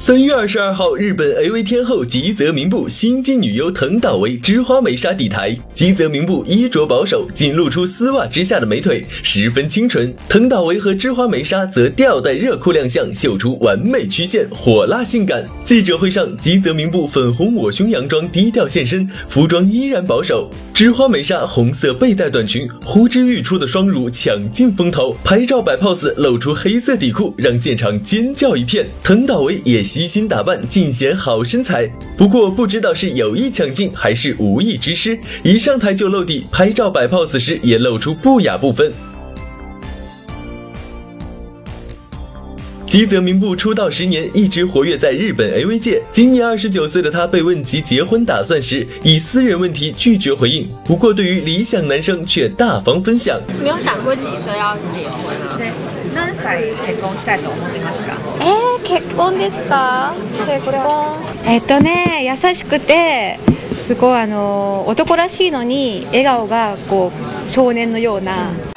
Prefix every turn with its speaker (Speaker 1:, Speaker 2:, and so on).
Speaker 1: 3月22号，日本 AV 天后吉泽明步、新晋女优藤岛唯枝花美纱抵台。吉泽明步衣着保守，仅露出丝袜之下的美腿，十分清纯；藤岛唯和枝花美纱则吊带热裤亮相，秀出完美曲线，火辣性感。记者会上，吉泽明步粉红抹胸洋装低调现身，服装依然保守；枝花美纱红色背带短裙，呼之欲出的双乳抢尽风头，拍照摆 pose 露出黑色底裤，让现场尖叫一片。藤岛唯也悉心打扮，尽显好身材。不过不知道是有意抢镜还是无意之失，一上台就露底，拍照摆 pose 时也露出不雅部分。吉泽明步出道10年，一直活跃在日本 AV 界。今年29岁的他被问及结婚打算时，以私人问题拒绝回应。不过对于理想男生却大方分享。
Speaker 2: 没有想过几岁要结婚啊？
Speaker 3: 对，何歳結婚したいと思ってますか？
Speaker 2: 結婚ですか？結婚。
Speaker 4: 優しくてすごい男らしいのに笑顔がこう少年のような